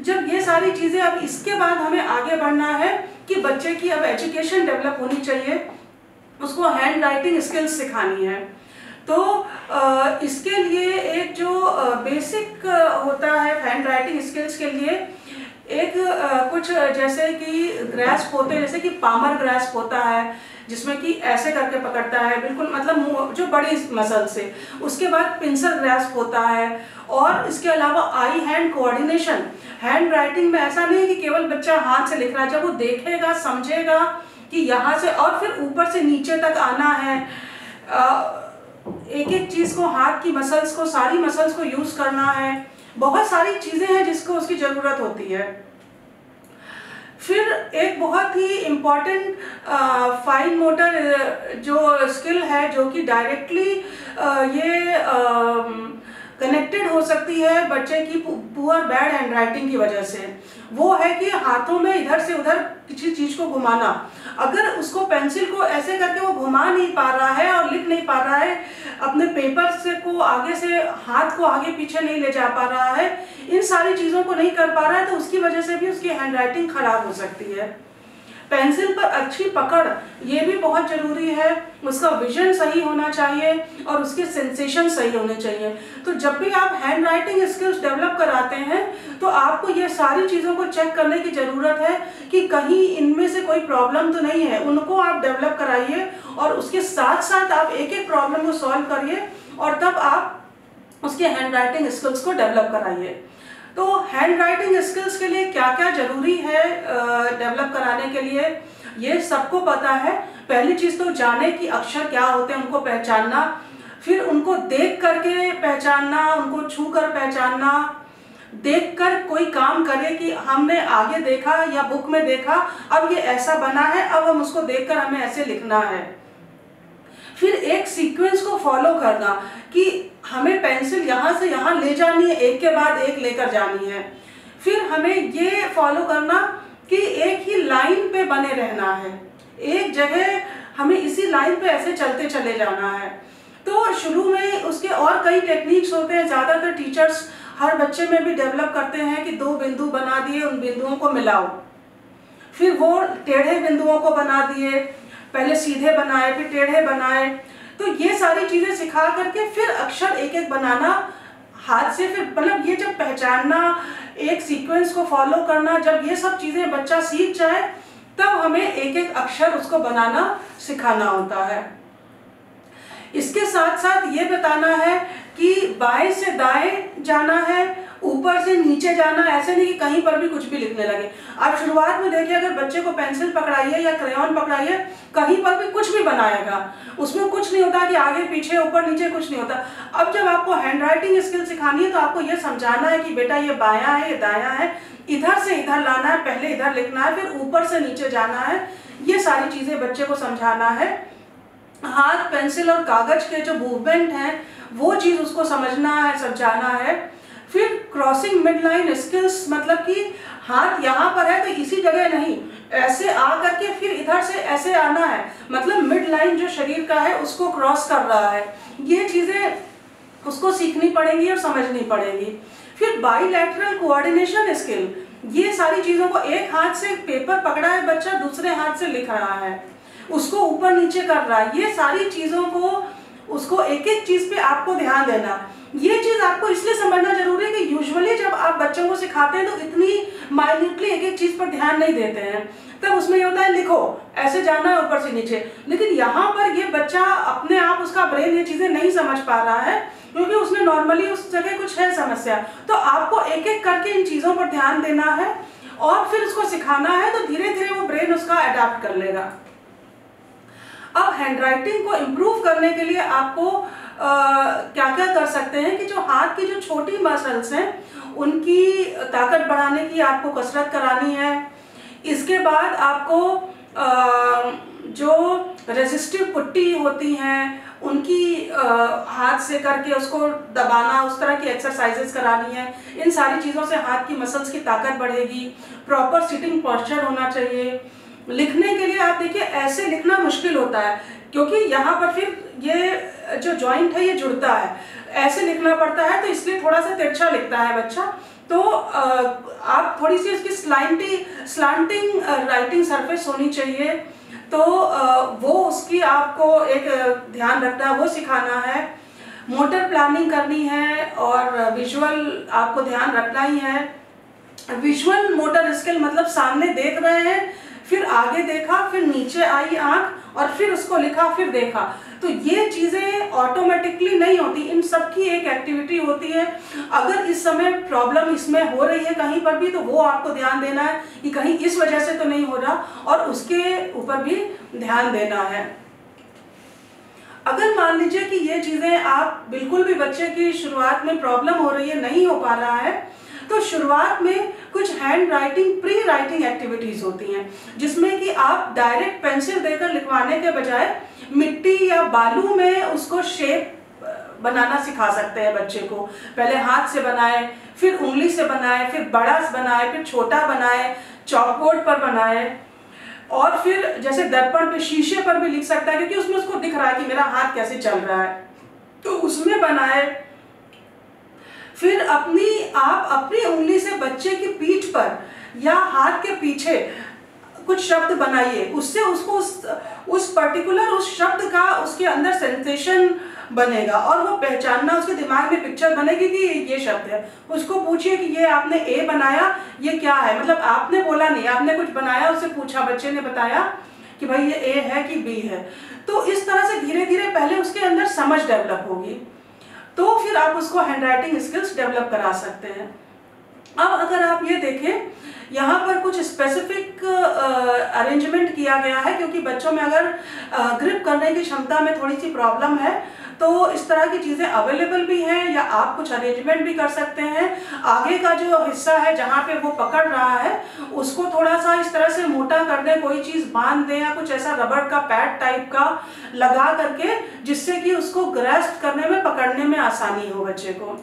जब ये सारी चीज़ें, अब इसके बाद हमें आगे बढ़ना है कि बच्चे की अब एजुकेशन डेवलप होनी चाहिए, उसको हैंड राइटिंग स्किल्स सिखानी है। तो इसके लिए एक जो बेसिक होता है हैंड राइटिंग स्किल्स के लिए, एक कुछ जैसे कि ग्रैस्प होते हैं, जैसे कि पामर ग्रैस्प होता है जिसमें कि ऐसे करके पकड़ता है बिल्कुल, मतलब जो बड़ी मसल से। उसके बाद पिंसल ग्रैस्प होता है, और इसके अलावा eye hand coordination. Handwriting में ऐसा नहीं है कि केवल बच्चा हाथ से लिख रहा है, जब वो देखेगा समझेगा कि यहाँ से और फिर ऊपर से नीचे तक आना है, एक एक चीज़ को, हाथ की मसल्स को, सारी मसल्स को यूज़ करना है, बहुत सारी चीज़ें हैं जिसको उसकी ज़रूरत होती है। फिर एक बहुत ही इम्पॉर्टेंट फाइन मोटर जो स्किल है, जो कि डायरेक्टली ये कनेक्टेड हो सकती है बच्चे की पुअर बैड हैंड राइटिंग की वजह से, वो है कि हाथों में इधर से उधर किसी चीज़ को घुमाना। अगर उसको पेंसिल को ऐसे करके वो घुमा नहीं पा रहा है और लिख नहीं पा रहा है, अपने पेपर से को आगे से, हाथ को आगे पीछे नहीं ले जा पा रहा है, इन सारी चीज़ों को नहीं कर पा रहा है, तो उसकी वजह से भी उसकी हैंड राइटिंग खराब हो सकती है। पेंसिल पर अच्छी पकड़ ये भी बहुत ज़रूरी है, उसका विजन सही होना चाहिए और उसके सेंसेशन सही होने चाहिए। तो जब भी आप हैंड राइटिंग स्किल्स डेवलप कराते हैं तो आपको ये सारी चीज़ों को चेक करने की ज़रूरत है कि कहीं इनमें से कोई प्रॉब्लम तो नहीं है, उनको आप डेवलप कराइए और उसके साथ साथ आप एक एक प्रॉब्लम को सॉल्व करिए और तब आप उसके हैंड राइटिंग स्किल्स को डेवलप कराइए। तो हैंड राइटिंग स्किल्स के लिए क्या क्या ज़रूरी है डेवलप कराने के लिए, ये सबको पता है। पहली चीज़ तो जाने कि अक्षर क्या होते हैं, उनको पहचानना, फिर उनको देख करके पहचानना, उनको छू कर पहचानना, देख कर कोई काम करे कि हमने आगे देखा या बुक में देखा, अब ये ऐसा बना है, अब हम उसको देखकर हमें ऐसे लिखना है। फिर एक सीक्वेंस को फॉलो करना कि हमें पेंसिल यहाँ से यहाँ ले जानी है, एक के बाद एक लेकर जानी है। फिर हमें ये फॉलो करना कि एक ही लाइन पे बने रहना है, एक जगह हमें इसी लाइन पे ऐसे चलते चले जाना है। तो शुरू में उसके और कई टेक्निक्स होते हैं, ज़्यादातर टीचर्स हर बच्चे में भी डेवलप करते हैं कि 2 बिंदु बना दिए, उन बिंदुओं को मिलाओ, फिर वो टेढ़े बिंदुओं को बना दिए, पहले सीधे बनाए फिर टेढ़े बनाए। तो ये सारी चीज़ें सिखा करके फिर अक्षर एक एक बनाना हाथ से, फिर मतलब ये जब पहचानना, एक सीक्वेंस को फॉलो करना, जब ये सब चीज़ें बच्चा सीख जाए तब हमें एक एक अक्षर उसको बनाना सिखाना होता है। इसके साथ साथ ये बताना है कि बाएं से दाएं जाना है, ऊपर से नीचे जाना, ऐसे नहीं कि कहीं पर भी कुछ भी लिखने लगे। आप शुरुआत में देखिए, अगर बच्चे को पेंसिल पकड़ाइए या क्रेयॉन पकड़ाइए, कहीं पर भी कुछ भी बनाएगा, उसमें कुछ नहीं होता कि आगे पीछे ऊपर नीचे, कुछ नहीं होता। अब जब आपको हैंड राइटिंग स्किल सिखानी है तो आपको ये समझाना है कि बेटा ये बायां है, ये दायां है, इधर से इधर लाना है, पहले इधर लिखना है, फिर ऊपर से नीचे जाना है। ये सारी चीज़ें बच्चे को समझाना है। हाथ, पेंसिल और कागज के जो मूवमेंट हैं वो चीज़ उसको समझना है, समझाना है। फिर क्रॉसिंग मिड लाइन स्किल्स, मतलब कि हाथ यहाँ पर है तो इसी जगह नहीं, ऐसे आ करके फिर इधर से ऐसे आना है, मतलब मिड लाइन जो शरीर का है उसको क्रॉस कर रहा है। ये चीज़ें उसको सीखनी पड़ेंगी और समझनी पड़ेगी। फिर बाईलैटरल कोऑर्डिनेशन स्किल, ये सारी चीज़ों को, एक हाथ से पेपर पकड़ा है बच्चा, दूसरे हाथ से लिख रहा है, उसको ऊपर नीचे कर रहा है, ये सारी चीज़ों को, उसको एक एक चीज़ पे आपको ध्यान देना। ये चीज़ आपको इसलिए समझना जरूरी है कि यूजुअली जब आप बच्चों को सिखाते हैं तो इतनी माइन्यूटली एक एक चीज़ पर ध्यान नहीं देते हैं, तब उसमें ये होता है लिखो ऐसे जाना है ऊपर से नीचे। लेकिन यहाँ पर ये बच्चा अपने आप, उसका ब्रेन ये चीज़ें नहीं समझ पा रहा है क्योंकि उसमें नॉर्मली उस जगह कुछ है समस्या। तो आपको एक एक करके इन चीज़ों पर ध्यान देना है और फिर उसको सिखाना है, तो धीरे धीरे वो ब्रेन उसका अडैप्ट कर लेगा। अब हैंडराइटिंग को इम्प्रूव करने के लिए आपको क्या क्या कर सकते हैं कि जो हाथ की जो छोटी मसल्स हैं उनकी ताकत बढ़ाने की आपको कसरत करानी है। इसके बाद आपको जो रेजिस्टिव पुट्टी होती हैं उनकी हाथ से करके उसको दबाना, उस तरह की एक्सरसाइजेस करानी है। इन सारी चीज़ों से हाथ की मसल्स की ताकत बढ़ेगी। प्रॉपर सिटिंग पोस्चर होना चाहिए। लिखने के लिए आप देखिए, ऐसे लिखना मुश्किल होता है क्योंकि यहाँ पर फिर ये जो जॉइंट है ये जुड़ता है, ऐसे लिखना पड़ता है, तो इसलिए थोड़ा सा तिरछा लिखता है बच्चा। तो आप थोड़ी सी इसकी स्लांटिंग राइटिंग सरफेस होनी चाहिए, तो वो उसकी आपको एक ध्यान रखना है, वो सिखाना है। मोटर प्लानिंग करनी है और विजुअल आपको ध्यान रखना ही है। विजुअल मोटर स्किल मतलब सामने देख रहे हैं, फिर आगे देखा, फिर नीचे आई आंख और फिर उसको लिखा, फिर देखा। तो ये चीज़ें ऑटोमेटिकली नहीं होती, इन सब की एक एक्टिविटी होती है। अगर इस समय प्रॉब्लम इसमें हो रही है कहीं पर भी, तो वो आपको ध्यान देना है कि कहीं इस वजह से तो नहीं हो रहा, और उसके ऊपर भी ध्यान देना है। अगर मान लीजिए कि ये चीज़ें आप बिल्कुल भी बच्चे की शुरुआत में प्रॉब्लम हो रही है, नहीं हो पा रहा है, तो शुरुआत में कुछ handwriting pre writing activities होती हैं, जिसमें कि आप डायरेक्ट पेंसिल देकर लिखवाने के बजाय मिट्टी या बालू में उसको शेप बनाना सिखा सकते हैं बच्चे को। पहले हाथ से बनाए, फिर उंगली से बनाए, फिर बड़ा बनाए, फिर छोटा बनाए, चॉकबोर्ड पर बनाए, और फिर जैसे दर्पण पे, शीशे पर भी लिख सकता है, क्योंकि उसमें उसको दिख रहा है कि मेरा हाथ कैसे चल रहा है, तो उसमें बनाए। फिर आप अपनी उंगली से बच्चे की पीठ पर या हाथ के पीछे कुछ शब्द बनाइए, उससे उसको उस पर्टिकुलर उस शब्द का उसके अंदर सेंसेशन बनेगा और वो पहचानना, उसके दिमाग में पिक्चर बनेगी कि ये शब्द है। उसको पूछिए कि ये आपने ए बनाया, ये क्या है, मतलब आपने बोला नहीं, आपने कुछ बनाया, उससे पूछा, बच्चे ने बताया कि भाई ये ए है कि बी है। तो इस तरह से धीरे धीरे पहले उसके अंदर समझ डेवलप होगी, तो फिर आप उसको हैंडराइटिंग स्किल्स डेवलप करा सकते हैं। अब अगर आप ये देखें, यहाँ पर कुछ स्पेसिफिक अरेंजमेंट किया गया है, क्योंकि बच्चों में अगर ग्रिप करने की क्षमता में थोड़ी सी प्रॉब्लम है, तो इस तरह की चीज़ें अवेलेबल भी हैं, या आप कुछ अरेंजमेंट भी कर सकते हैं। आगे का जो हिस्सा है जहाँ पे वो पकड़ रहा है, उसको थोड़ा सा इस तरह से मोटा कर दें, कोई चीज़ बांध दें, या कुछ ऐसा रबड़ का पैड टाइप का लगा करके, जिससे कि उसको ग्रैस्प करने में, पकड़ने में आसानी हो बच्चे को।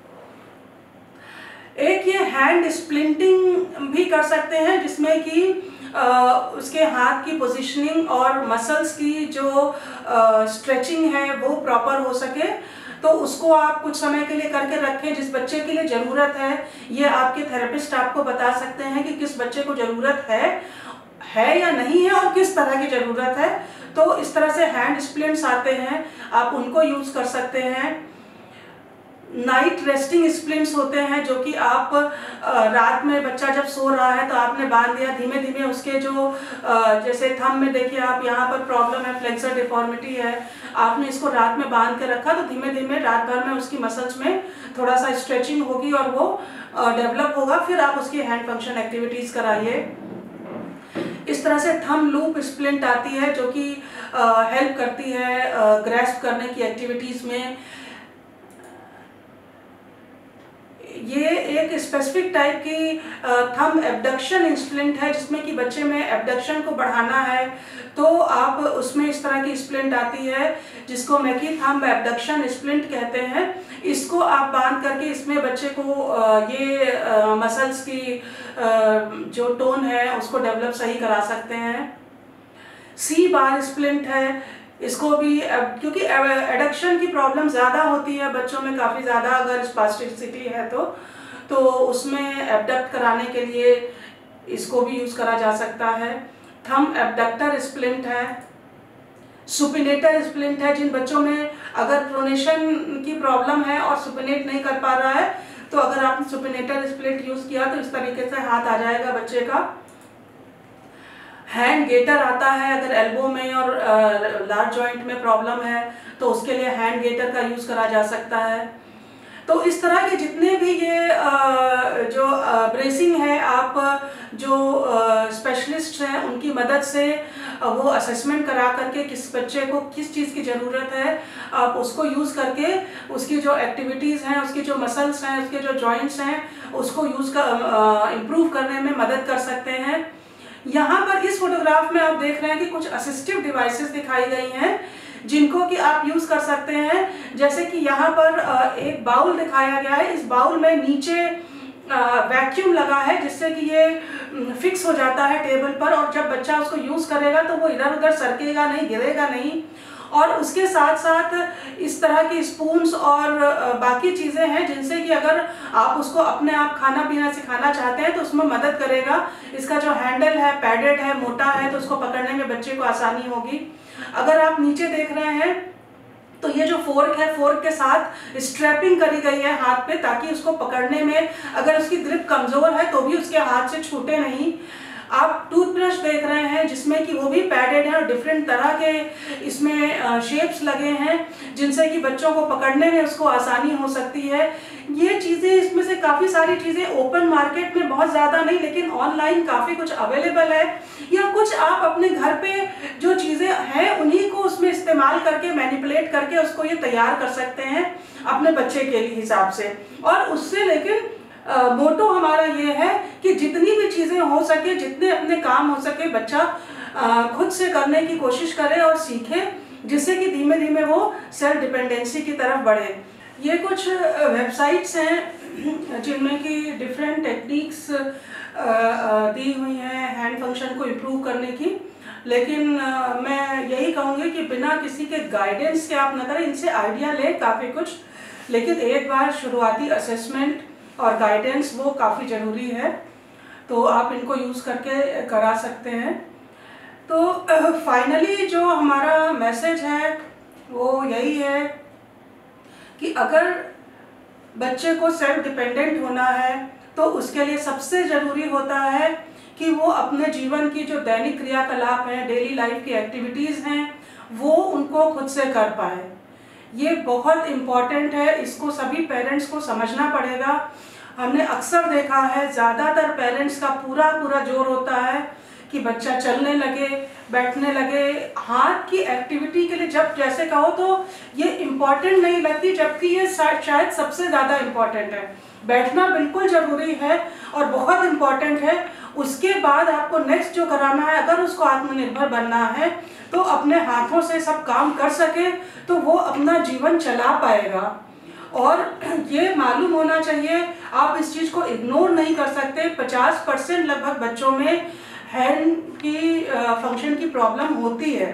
एक ये हैंड स्प्लिंटिंग भी कर सकते हैं, जिसमें कि उसके हाथ की पोजीशनिंग और मसल्स की जो स्ट्रेचिंग है वो प्रॉपर हो सके। तो उसको आप कुछ समय के लिए करके रखें, जिस बच्चे के लिए ज़रूरत है। ये आपके थेरेपिस्ट आपको बता सकते हैं कि किस बच्चे को ज़रूरत है या नहीं है, और किस तरह की ज़रूरत है। तो इस तरह से हैंड स्प्लिंट्स आते हैं, आप उनको यूज़ कर सकते हैं। नाइट रेस्टिंग स्प्लिंट्स होते हैं, जो कि आप रात में बच्चा जब सो रहा है तो आपने बांध दिया, धीमे धीमे उसके जो जैसे थंब में देखिए आप, यहाँ पर प्रॉब्लम है, फ्लेक्सर डिफॉर्मिटी है, आपने इसको रात में बांध के रखा, तो धीमे धीमे रात भर में उसकी मसल्स में थोड़ा सा स्ट्रेचिंग होगी और वो डेवलप होगा। फिर आप उसकी हैंड फंक्शन एक्टिविटीज़ कराइए। इस तरह से थंब लूप स्प्लिंट आती है, जो कि हेल्प करती है ग्रैस्प करने की एक्टिविटीज़ में। ये एक स्पेसिफिक टाइप की थंब एब्डक्शन स्प्लिंट है, जिसमें कि बच्चे में एब्डक्शन को बढ़ाना है, तो आप उसमें इस तरह की स्प्लिंट आती है, जिसको मैकी थंब एब्डक्शन स्प्लिंट कहते हैं। इसको आप बांध करके इसमें बच्चे को ये मसल्स की जो टोन है उसको डेवलप सही करा सकते हैं। सी बार स्प्लिंट है, इसको भी क्योंकि एडक्शन की प्रॉब्लम ज़्यादा होती है बच्चों में, काफ़ी ज़्यादा अगर स्पास्टिसिटी है तो उसमें एबडक्ट कराने के लिए इसको भी यूज़ करा जा सकता है। थंब एबडक्टर स्प्लिंट है। सुपिनेटर स्प्लिंट है, जिन बच्चों में अगर प्रोनेशन की प्रॉब्लम है और सुपिनेट नहीं कर पा रहा है, तो अगर आपने सुपिनेटर स्प्लिंट यूज़ किया तो इस तरीके से हाथ आ जाएगा बच्चे का। हैंड गेटर आता है, अगर एल्बो में और लार्ज जॉइंट में प्रॉब्लम है तो उसके लिए हैंड गेटर का यूज़ करा जा सकता है। तो इस तरह के जितने भी ये जो ब्रेसिंग है, आप जो स्पेशलिस्ट हैं उनकी मदद से वो असेसमेंट करा करके किस बच्चे को किस चीज़ की ज़रूरत है, आप उसको यूज़ करके उसकी जो एक्टिविटीज़ हैं, उसकी जो मसल्स हैं, उसके जो जॉइंट्स हैं, उसको इम्प्रूव करने में मदद कर सकते हैं। यहाँ पर इस फोटोग्राफ में आप देख रहे हैं कि कुछ असिस्टिव डिवाइसेस दिखाई गई हैं, जिनको कि आप यूज़ कर सकते हैं। जैसे कि यहाँ पर एक बाउल दिखाया गया है, इस बाउल में नीचे वैक्यूम लगा है, जिससे कि ये फिक्स हो जाता है टेबल पर, और जब बच्चा उसको यूज़ करेगा तो वो इधर उधर सरकेगा नहीं, गिरेगा नहीं। और उसके साथ साथ इस तरह की स्पून्स और बाकी चीज़ें हैं जिनसे कि अगर आप उसको अपने आप खाना पीना सिखाना चाहते हैं तो उसमें मदद करेगा। इसका जो हैंडल है पैडेड है, मोटा है, तो उसको पकड़ने में बच्चे को आसानी होगी। अगर आप नीचे देख रहे हैं तो ये जो फोर्क है, फोर्क के साथ स्ट्रैपिंग करी गई है हाथ पे, ताकि उसको पकड़ने में अगर उसकी ग्रिप कमज़ोर है तो भी उसके हाथ से छूटे नहीं। आप टूथब्रश देख रहे हैं जिसमें कि वो भी पैडेड है और डिफरेंट तरह के इसमें शेप्स लगे हैं जिनसे कि बच्चों को पकड़ने में उसको आसानी हो सकती है। ये चीज़ें, इसमें से काफ़ी सारी चीज़ें ओपन मार्केट में बहुत ज़्यादा नहीं, लेकिन ऑनलाइन काफ़ी कुछ अवेलेबल है, या कुछ आप अपने घर पे जो चीज़ें हैं उन्हीं को उसमें इस्तेमाल करके मैनिपुलेट करके उसको ये तैयार कर सकते हैं अपने बच्चे के लिए हिसाब से। और उससे लेकिन मोटो हमारा ये है कि जितनी भी चीज़ें हो सके, जितने अपने काम हो सके, बच्चा खुद से करने की कोशिश करे और सीखे, जिससे कि धीमे धीमे वो सेल्फ डिपेंडेंसी की तरफ बढ़े। ये कुछ वेबसाइट्स हैं जिनमें कि डिफरेंट टेक्निक्स दी हुई हैं हैंड फंक्शन को इम्प्रूव करने की, लेकिन मैं यही कहूँगी कि बिना किसी के गाइडेंस के आप न करें। इनसे आइडिया लें काफ़ी कुछ, लेकिन एक बार शुरुआती असेसमेंट और गाइडेंस वो काफ़ी ज़रूरी है, तो आप इनको यूज़ करके करा सकते हैं। तो फाइनली जो हमारा मैसेज है वो यही है कि अगर बच्चे को सेल्फ डिपेंडेंट होना है तो उसके लिए सबसे ज़रूरी होता है कि वो अपने जीवन की जो दैनिक क्रियाकलाप हैं, डेली लाइफ की एक्टिविटीज़ हैं, वो उनको खुद से कर पाए। ये बहुत इम्पॉर्टेंट है, इसको सभी पेरेंट्स को समझना पड़ेगा। हमने अक्सर देखा है ज़्यादातर पेरेंट्स का पूरा जोर होता है कि बच्चा चलने लगे, बैठने लगे, हाथ की एक्टिविटी के लिए जब जैसे कहो तो ये इम्पॉर्टेंट नहीं लगती, जबकि ये शायद सबसे ज़्यादा इम्पॉर्टेंट है। बैठना बिल्कुल ज़रूरी है और बहुत इम्पॉर्टेंट है। उसके बाद आपको नेक्स्ट जो कराना है, अगर उसको आत्मनिर्भर बनना है तो अपने हाथों से सब काम कर सके तो वो अपना जीवन चला पाएगा। और ये मालूम होना चाहिए, आप इस चीज़ को इग्नोर नहीं कर सकते। 50% लगभग बच्चों में हैंड की फंक्शन की प्रॉब्लम होती है।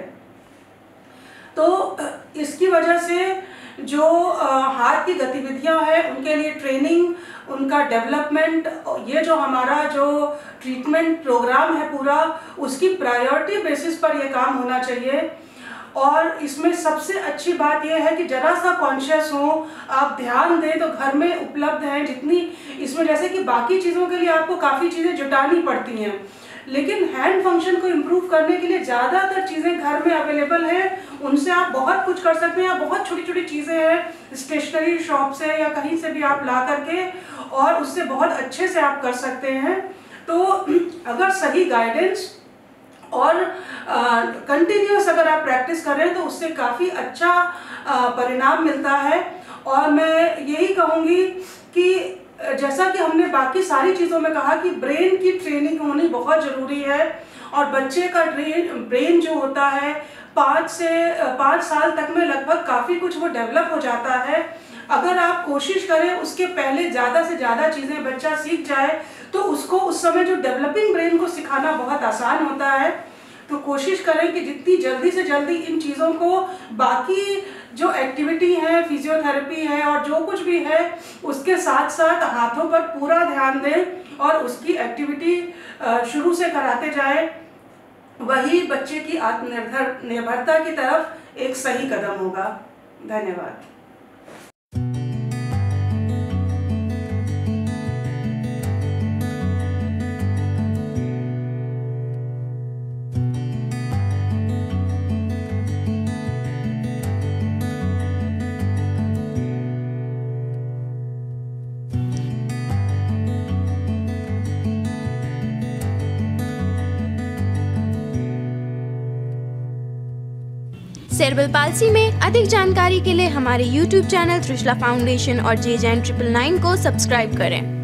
तो इसकी वजह से जो हाथ की गतिविधियां हैं उनके लिए ट्रेनिंग, उनका डेवलपमेंट, ये जो हमारा जो ट्रीटमेंट प्रोग्राम है पूरा, उसकी प्रायोरिटी बेसिस पर ये काम होना चाहिए। और इसमें सबसे अच्छी बात यह है कि जरा सा कॉन्शियस हो, आप ध्यान दें तो घर में उपलब्ध हैं जितनी इसमें, जैसे कि बाकी चीज़ों के लिए आपको काफ़ी चीज़ें जुटानी पड़ती हैं, लेकिन हैंड फंक्शन को इम्प्रूव करने के लिए ज़्यादातर चीज़ें घर में अवेलेबल हैं। उनसे आप बहुत कुछ कर सकते हैं। बहुत छोटी छोटी चीज़ें हैं, स्टेशनरी शॉप से या कहीं से भी आप ला करके, और उससे बहुत अच्छे से आप कर सकते हैं। तो अगर सही गाइडेंस और कंटिन्यूस अगर आप प्रैक्टिस करें तो उससे काफ़ी अच्छा परिणाम मिलता है। और मैं यही कहूँगी कि जैसा कि हमने बाकी सारी चीज़ों में कहा कि ब्रेन की ट्रेनिंग होनी बहुत ज़रूरी है, और बच्चे का ब्रेन जो होता है 5 साल तक में लगभग काफ़ी कुछ वो डेवलप हो जाता है। अगर आप कोशिश करें उसके पहले ज़्यादा से ज़्यादा चीज़ें बच्चा सीख जाए तो उसको उस समय जो डेवलपिंग ब्रेन को सिखाना बहुत आसान होता है। तो कोशिश करें कि जितनी जल्दी से जल्दी इन चीज़ों को, बाकी जो एक्टिविटी है, फिजियोथेरेपी है और जो कुछ भी है, उसके साथ साथ हाथों पर पूरा ध्यान दें और उसकी एक्टिविटी शुरू से कराते जाएं। वही बच्चे की आत्मनिर्भरता की तरफ एक सही कदम होगा। धन्यवाद। सेरेब्रल पाल्सी में अधिक जानकारी के लिए हमारे YouTube चैनल त्रिशला फाउंडेशन और JJN999 को सब्सक्राइब करें।